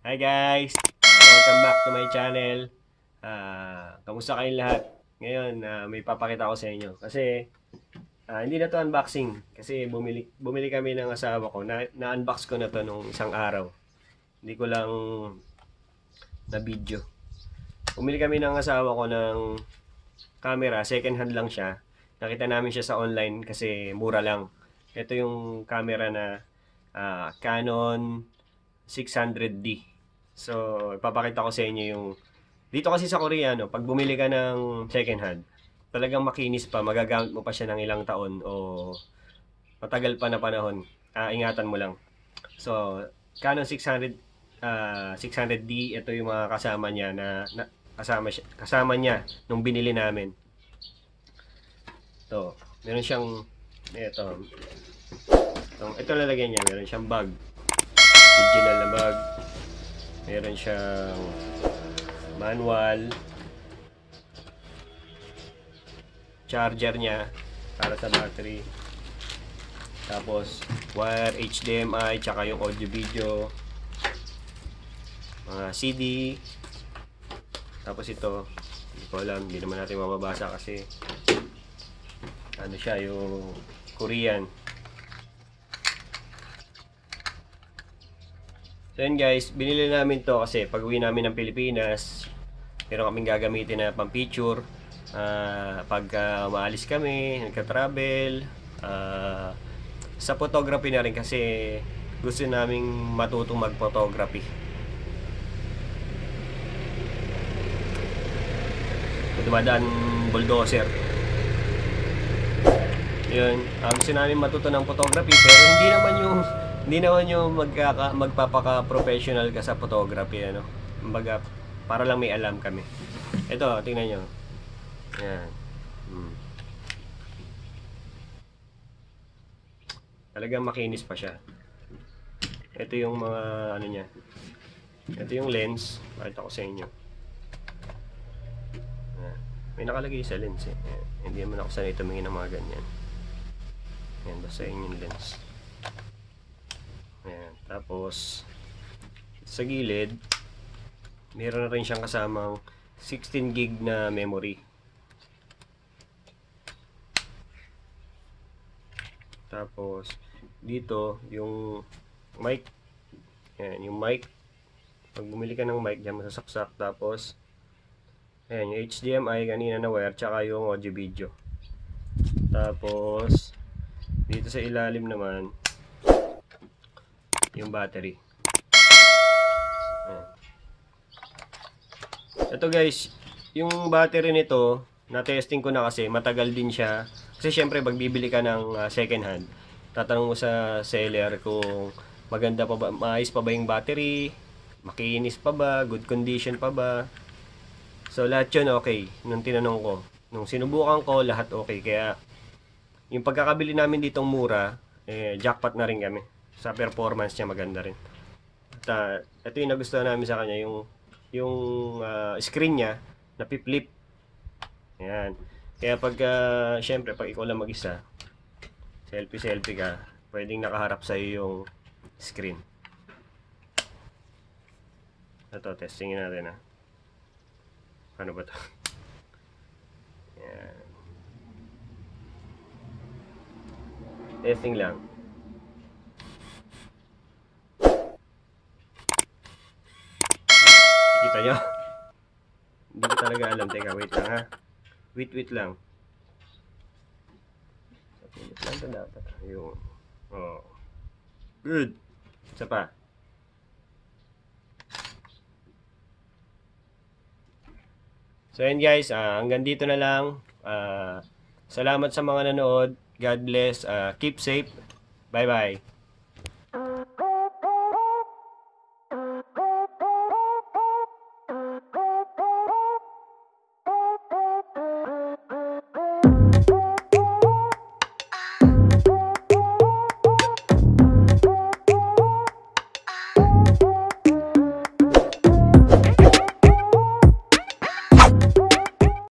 Hi guys! Welcome back to my channel. Kamusta kayong lahat? Ngayon, may papakita ko sa inyo. Kasi, hindi na to unboxing. Kasi bumili kami ng asawa ko. Na-unbox ko na to nung isang araw. Hindi ko lang na video. Bumili kami ng asawa ko ng camera. Second hand lang siya. Nakita namin siya sa online kasi mura lang. Ito yung camera na Canon 600D. So, ipapakita ko sa inyo yung dito kasi sa Korea, no, pag bumili ka ng second hand, talagang makinis pa, magagamit mo pa siya ng ilang taon o matagal pa na panahon. Ingatan mo lang. So, Canon 600 600D, ito yung mga kasama niya na kasama niya nung binili namin. To, meron siyang ito lalagyan niya, meron siyang bag. Original na bag. Meron siyang manual, charger niya para sa battery, tapos wire HDMI, tsaka yung audio video, mga CD, tapos ito, hindi ko alam, hindi naman natin mababasa kasi ano siya, yung Korean. So yun guys, binili namin to kasi pag uwi namin ng Pilipinas, meron kaming gagamitin na pang picture pag maalis kami, nagka-travel, sa photography na rin kasi gusto naming matutong mag-photography. Dumadaan bulldozer. Yun, gusto namin matuto ng photography pero hindi naman yung magpapaka-professional ka sa photography, ano. Kumbaga, para lang may alam kami. Ito, tingnan nyo. Yan. Talagang makinis pa siya. Ito yung mga ano niya. Ito yung lens. Pakita ko sa inyo. Yan. May nakalagay sa lens eh. Yan. Hindi naman ako sanay tumingin ng mga ganyan. Yan, basta yun yung lens. Ayan. Tapos sa gilid meron na rin siyang kasamang 16 gig na memory. Tapos dito yung mic. Ayan, yung mic. Pag bumili ka ng mic, diyan masasaksak. Tapos ayan, yung HDMI kanina na wire, tsaka yung audio video. Tapos dito sa ilalim naman yung battery. Ayan. Ito guys, yung battery nito, na-testing ko na kasi matagal din siya. Kasi syempre pag bibili ka ng second hand, tatanong mo sa seller kung maganda pa ba, maayos pa ba yung battery, makinis pa ba, good condition pa ba. So lahat yun okay. Nung tinanong ko, nung sinubukan ko, lahat okay. Kaya yung pagkakabili namin ditong mura, jackpot na rin kami. Sa performance niya maganda rin. At ito yung nagustuhan namin sa kanya, yung screen niya napip-flip. Ayan. Kaya pag syempre pag ikaw lang mag-isa, selfie ka, pwedeng nakaharap sa iyo yung screen. Ito, testingin natin Ano ba to? Ayan. Testing lang. Kita nyo? Hindi ko talaga alam. Teka, wait lang ha. Wait lang. Wait lang ito dapat. Ayun. Oh. Good. Isa pa. So yun guys, hanggang dito na lang. Salamat sa mga nanood. God bless. Keep safe. Bye bye.